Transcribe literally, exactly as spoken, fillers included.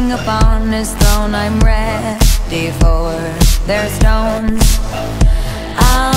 king upon his throne, I'm ready for their stones. I'll